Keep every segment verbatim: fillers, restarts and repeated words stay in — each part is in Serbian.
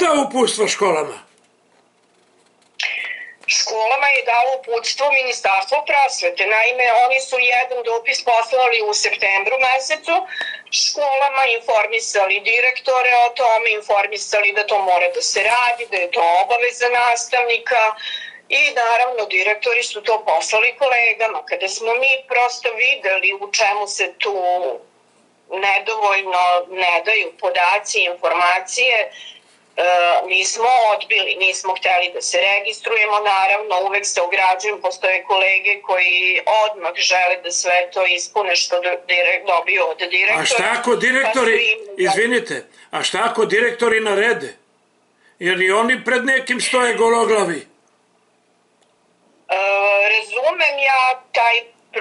dao uputstvo školama? Školama je dalo uputstvo Ministarstvo prosvete. Naime, oni su jedan dopis poslali u septembru mesecu školama, informisali direktore o tome, informisali da to mora da se radi, da je to obaveza nastavnika i naravno direktori su to poslali kolegama. Kada smo mi prosto videli u čemu se tu nedovoljno ne daju podaci, informacije, mi smo odbili, nismo hteli da se registrujemo, naravno uvek se ograđujem, postoje kolege koji odmah žele da sve to ispune što dobiju od direktora. A šta ako direktori, izvinite, a šta ako direktori narede? Jer i oni pred nekim stoje gologlavi? Razumem ja taj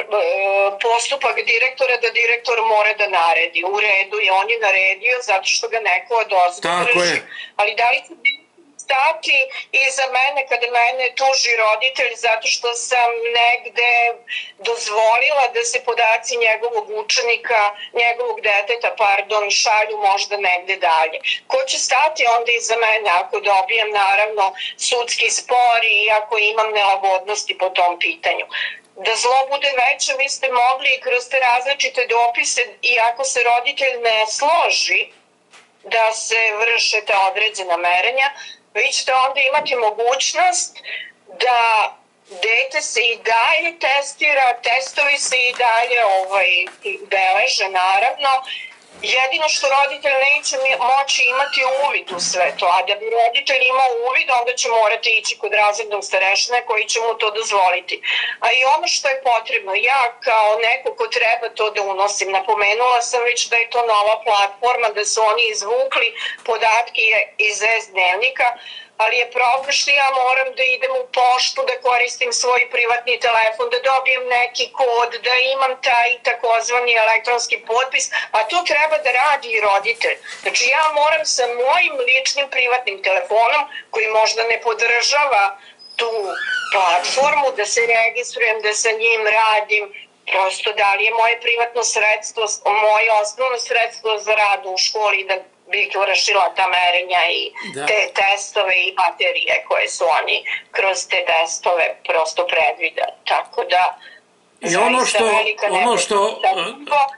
postupak direktora da direktor mora da naredi. U redu je, on je naredio zato što ga neko odozgo drži. Ali da li će stati iza mene kada mene tuži roditelj zato što sam negde dozvolila da se podaci njegovog učenika, njegovog deteta, pardon, šalju možda negde dalje? Ko će stati onda iza mene ako dobijem naravno sudski spor i ako imam nelagodnosti po tom pitanju? Da zlo bude veće, vi ste mogli kroz te različite dopise, i ako se roditelj ne složi da se vrše te određena merenja, vi ćete onda imati mogućnost da dete se i dalje testira, testovi se i dalje ovaj, beleže naravno. Jedino što roditelj neće moći imati uvid u sve to, a da bi roditelj imao uvid, onda će morati ići kod razrednog starešine koji će mu to dozvoliti. A i ono što je potrebno, ja kao neko ko treba to da unosim, napomenula sam već da je to nova platforma, da su oni izvukli podatke iz S-dnevnika, ali je problem što ja moram da idem u poštu, da koristim svoj privatni telefon, da dobijem neki kod, da imam taj takozvani elektronski potpis, a to treba da radi i roditelj. Znači ja moram sa mojim ličnim privatnim telefonom, koji možda ne podržava tu platformu, da se registrujem, da sa njim radim, prosto da li je moje privatno sredstvo, moje osnovno sredstvo za rad u školi, da bih vršila ta merenja i te testove i baterije koje su oni kroz te testove prosto predvideli. Tako da, zaista velika nepoznata.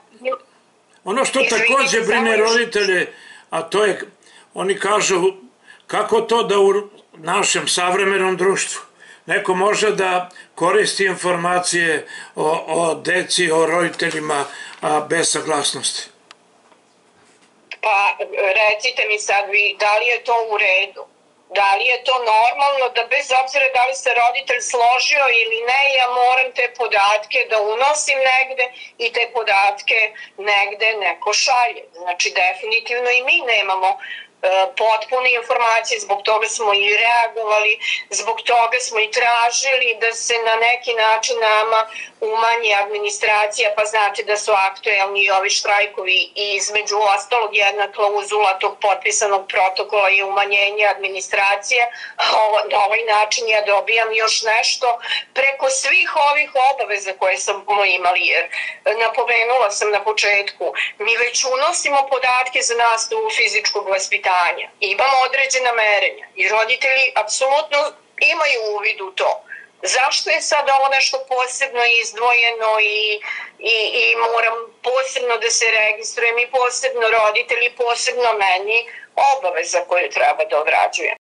Ono što takođe brine roditelje, a to je, oni kažu, kako to da u našem savremenom društvu neko može da koristi informacije o deci, o roditeljima bez saglasnosti? Pa recite mi sad vi, da li je to u redu? Da li je to normalno da bez obzira da li se roditelj složio ili ne, ja moram te podatke da unosim negde i te podatke negde neko šalje? Znači definitivno i mi nemamo potpune informacije, zbog toga smo i reagovali, zbog toga smo i tražili da se na neki način nama umanji administracija, pa znate da su aktuelni i ovi štrajkovi i između ostalog jedna klauzula tog potpisanog protokola je umanjenje administracije, a na ovaj način ja dobijam još nešto preko svih ovih obaveza koje smo imali, jer napomenula sam na početku, mi već unosimo podatke za nastavu fizičkog vaspitanja, imamo određena merenja i roditelji apsolutno imaju uvid u to. Zašto je sad ovo nešto posebno izdvojeno i, i, i moram posebno da se registrujem i posebno roditelji, posebno meni, obaveza koju treba da odrađujem?